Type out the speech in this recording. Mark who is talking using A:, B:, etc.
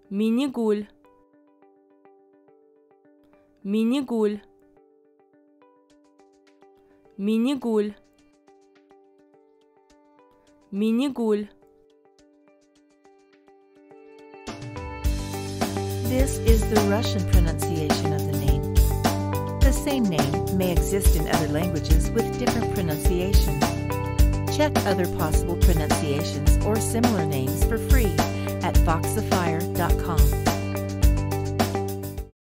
A: Minigul, Minigul, Minigul, Minigul.
B: This is the Russian pronunciation of the name. The same name may exist in other languages with different pronunciations. Check other possible pronunciations or similar names for free at voxafire.com.